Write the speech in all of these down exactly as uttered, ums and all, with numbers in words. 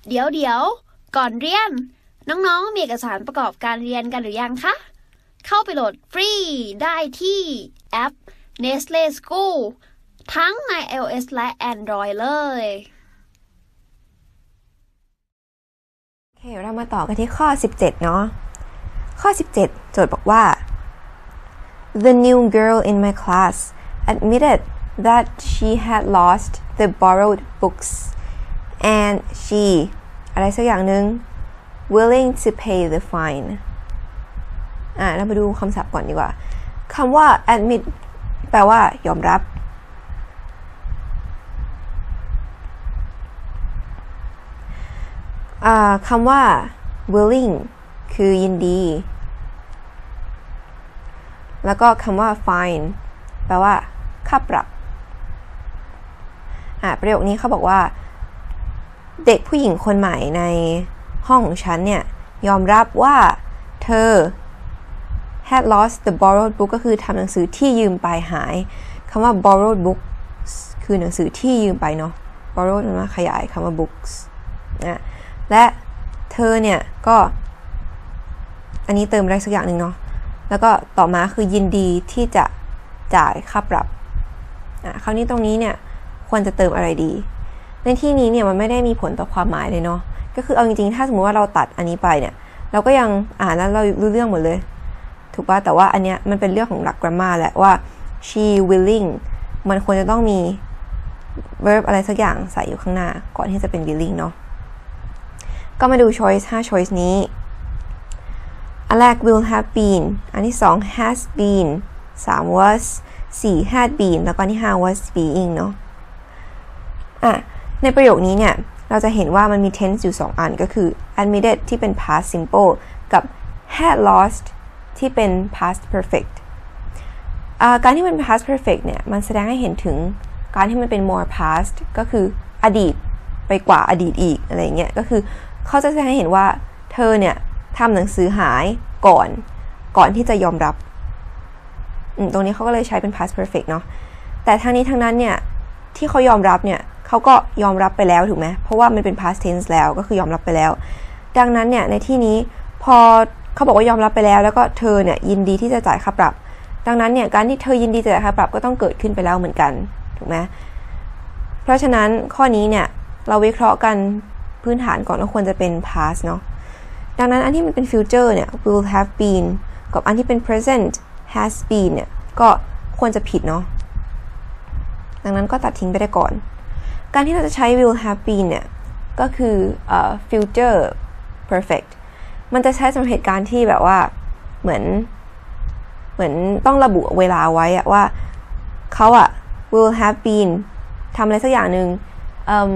เดี๋ยวเดี๋ยวก่อนเรียนน้องๆมีเอกสารประกอบการเรียนกันหรือยังคะเข้าไปโหลดฟรีได้ที่แอป Nestle School ทั้งใน iOS และ Android เลยโอเคเรามาต่อกันที่ข้อสิบเจ็ดเนาะข้อสิบเจ็ดโจทย์บอกว่า The new girl in my class admitted that she had lost the borrowed books and she อะไรสักอย่างหนึ่ง willing to pay the fine อ่ะเรามาดูคำศัพท์ก่อนดีกว่าคำว่า admit แปลว่ายอมรับคำว่า willing คือยินดีแล้วก็คำว่า fine แปลว่าค่าปรับอ่ะประโยคนี้เขาบอกว่าเด็กผู้หญิงคนใหม่ในห้องของฉันเนี่ยยอมรับว่าเธอ had lost the borrowed book ก็คือทำหนังสือที่ยืมไปหายคำว่า borrowed book คือหนังสือที่ยืมไปเนาะ borrowed มันมาขยายคำว่า books นะและเธอเนี่ยก็อันนี้เติมอะไรสักอย่างหนึ่งเนาะแล้วก็ต่อมาคือยินดีที่จะจ่ายค่าปรับอ่ะคราวนี้ตรงนี้เนี่ยควรจะเติมอะไรดีในที่นี้เนี่ยมันไม่ได้มีผลต่อความหมายเลยเนาะก็คือเอาจริงๆถ้าสมมติว่าเราตัดอันนี้ไปเนี่ยเราก็ยังอ่านแล้วเรารู้เรื่องหมดเลยถูกป่ะแต่ว่าอันเนี้ยมันเป็นเรื่องของหลัก grammar แหละว่า she willing มันควรจะต้องมี verb อะไรสักอย่างใส่อยู่ข้างหน้าก่อนที่จะเป็น willing เนาะก็มาดู choice ห้า choice นี้อันแรก will have been อันที่สอง has been สาม was สี่ had been แล้วก็อันที่ห้า was being เนาะอ่ะในประโยคนี้เนี่ยเราจะเห็นว่ามันมี tense อยู่สองอันก็คือ admitted ที่เป็น past simple กับ had lost ที่เป็น past perfect อ่าการที่มัน past perfect เนี่ยมันแสดงให้เห็นถึงการที่มันเป็น more past ก็คืออดีตไปกว่าอดีตอีกอะไรเงี้ยก็คือเขาจะแสดงให้เห็นว่าเธอเนี่ยทำหนังสือหายก่อนก่อนที่จะยอมรับตรงนี้เขาก็เลยใช้เป็น past perfect เนาะแต่ทั้งนี้ทั้งนั้นเนี่ยที่เขายอมรับเนี่ยเขาก็ยอมรับไปแล้วถูกไหมเพราะว่ามันเป็น past tense แล้วก็คือยอมรับไปแล้วดังนั้นเนี่ยในที่นี้พอเขาบอกว่ายอมรับไปแล้วแล้วก็เธอเนี่ยยินดีที่จะจ่ายค่าปรับดังนั้นเนี่ยการที่เธอยินดีจะจ่ายค่าปรับก็ต้องเกิดขึ้นไปแล้วเหมือนกันถูกไหมเพราะฉะนั้นข้อนี้เนี่ยเราวิเคราะห์กันพื้นฐานก่อนว่าควรจะเป็น past เนาะดังนั้นอันที่มันเป็น future เนี่ย will have been กับอันที่เป็น present has been เนี่ยก็ควรจะผิดเนาะดังนั้นก็ตัดทิ้งไปได้ก่อนการที่เราจะใช้ will have been เนี่ยก็คือ uh, future perfect มันจะใช้สำหรับเหตุการณ์ที่แบบว่าเหมือนเหมือนต้องระบุเวลาไว้อะว่าเขาอะ will have been ทำอะไรสักอย่างหนึ่ง um,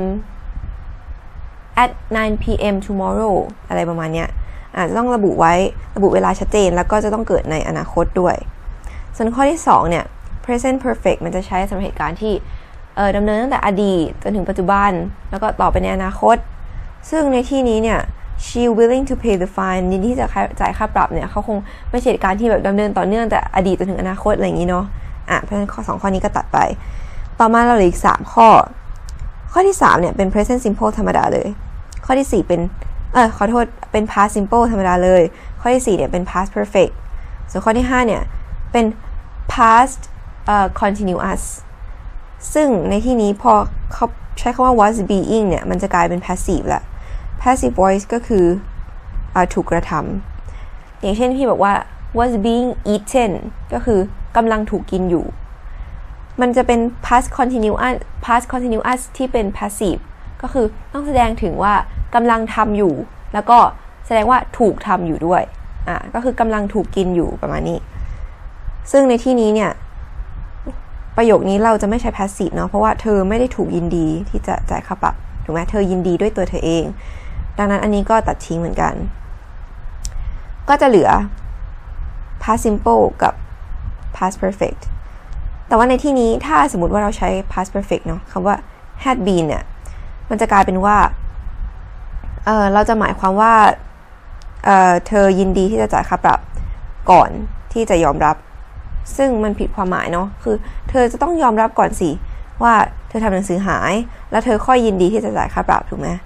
at ไนน์ พี เอ็ม tomorrow อะไรประมาณเนี้ยอาจจะต้องระบุไว้ระบุเวลาชัดเจนแล้วก็จะต้องเกิดในอนาคตด้วยส่วนข้อที่สองเนี่ย present perfect มันจะใช้สำหรับเหตุการณ์ที่เอ่อดำเนินตั้งแต่อดีตจนถึงปัจจุบันแล้วก็ต่อไปในอนาคตซึ่งในที่นี้เนี่ย she willing to pay the fine ยินดีที่จะจ่ายค่าปรับเนี่ยเขาคงไม่ใช่เหตุการณ์ที่แบบดำเนินต่อเนื่องแต่อดีตจนถึงอนาคตอะไรอย่างนี้เนาะอ่ะเพราะฉะนั้นข้อสองข้อนี้ก็ตัดไปต่อมาเราเหลืออีกสามข้อข้อที่สามเนี่ยเป็น present simple ธรรมดาเลยข้อที่สี่เป็นเออขอโทษเป็น past simple ธรรมดาเลยข้อที่สี่เนี่ยเป็น past perfect ส่วนข้อที่ห้าเนี่ยเป็น past uh, continuous ซึ่งในที่นี้พอเขาใช้คำว่า was being เนี่ยมันจะกลายเป็น passive ละ passive voice ก็คืออถูกกระทำอย่างเช่นพี่บอกว่า was being eaten ก็คือกำลังถูกกินอยู่มันจะเป็น past continuous past continuous ที่เป็น passive ก็คือต้องแสดงถึงว่ากำลังทำอยู่แล้วก็แสดงว่าถูกทำอยู่ด้วยอ่ะก็คือกำลังถูกกินอยู่ประมาณนี้ซึ่งในที่นี้เนี่ยประโยคนี้เราจะไม่ใช้ passive เนาะเพราะว่าเธอไม่ได้ถูกยินดีที่จะจ่ายค่าปรับถูกไหมเธอยินดีด้วยตัวเธอเองดังนั้นอันนี้ก็ตัดทิ้งเหมือนกันก็จะเหลือ past simple กับ past perfect แต่ว่าในที่นี้ถ้าสมมติว่าเราใช้ past perfect เนาะคำว่า had been เนี่ยมันจะกลายเป็นว่าเออเราจะหมายความว่าเออเธอยินดีที่จะจ่ายค่าปรับก่อนที่จะยอมรับซึ่งมันผิดความหมายเนาะคือเธอจะต้องยอมรับก่อนสิว่าเธอทำหนังสือหายแล้วเธอค่อยยินดีที่จะจ่ายค่าปรับถูกไหม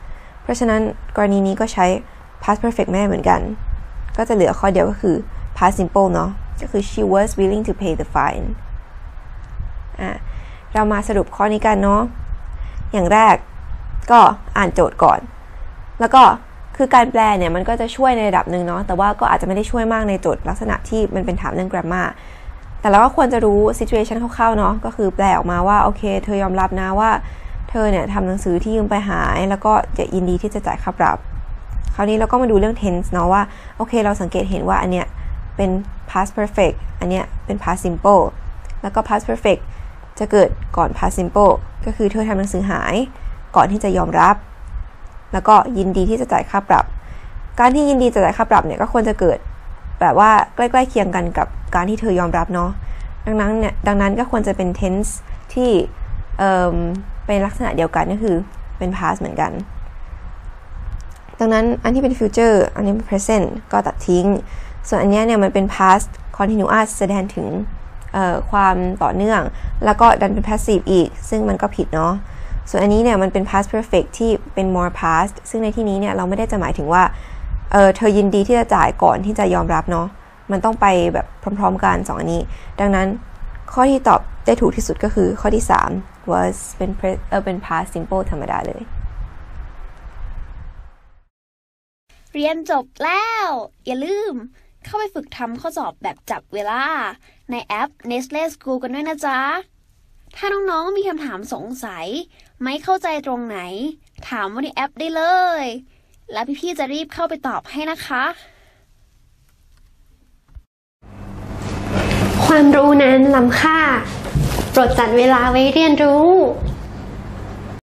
เพราะฉะนั้นกรณีนี้ก็ใช้ past perfect ไม่ได้เหมือนกันก็จะเหลือข้อเดียวก็คือ past simple เนาะก็คือ she was willing to pay the fine อ่ะเรามาสรุปข้อนี้กันเนาะอย่างแรกก็อ่านโจทย์ก่อนแล้วก็คือการแปลเนี่ยมันก็จะช่วยในระดับหนึ่งเนาะแต่ว่าก็อาจจะไม่ได้ช่วยมากในโจทย์ลักษณะที่มันเป็นถามเรื่อง grammar แต่เราก็ควรจะรู้ situation คร่าวๆเนาะก็คือแปลออกมาว่าโอเคเธอยอมรับนะว่าเธอเนี่ยทำหนังสือที่ยืมไปหายแล้วก็จะยินดีที่จะจ่ายค่าปรับคราวนี้เราก็มาดูเรื่อง tense เนาะว่าโอเคเราสังเกตเห็นว่าอันเนี้ยเป็น past perfect อันเนี้ยเป็น past simple แล้วก็ past perfect จะเกิดก่อน past simple ก็คือเธอทำหนังสือหายก่อนที่จะยอมรับแล้วก็ยินดีที่จะจ่ายค่าปรับการที่ยินดีจะจ่ายค่าปรับเนี่ยก็ควรจะเกิดแบบว่าใกล้ๆเคียงกันกับการที่เธอยอมรับเนาะดังนั้นเนี่ยดังนั้นก็ควรจะเป็น tense ที่เอ่อเป็นลักษณะเดียวกันก็คือเป็น past เหมือนกันดังนั้นอันที่เป็น future อันนี้เป็น present ก็ตัดทิ้งส่วนอันนี้เนี่ยมันเป็น past continuous แสดงถึงความต่อเนื่องแล้วก็ดันเป็น passive อีกซึ่งมันก็ผิดเนาะส่วนอันนี้เนี่ยมันเป็น past perfect ที่เป็น more past ซึ่งในที่นี้เนี่ยเราไม่ได้จะหมายถึงว่าเออเธอยินดีที่จะจ่ายก่อนที่จะยอมรับเนาะมันต้องไปแบบพร้อมๆกันสองอันนี้ดังนั้นข้อที่ตอบได้ถูกที่สุดก็คือข้อที่สาม was เป็นเออเป็น past simple ธรรมดาเลยเรียนจบแล้วอย่าลืมเข้าไปฝึกทำข้อสอบแบบจับเวลาในแอป Nestle School กันด้วยนะจ๊ะถ้าน้องๆมีคำถามสงสัยไม่เข้าใจตรงไหนถามว่าในแอปได้เลยแล้วพี่ๆจะรีบเข้าไปตอบให้นะคะความรู้นั้นล้ำค่าโปรดจัดเวลาไว้เรียนรู้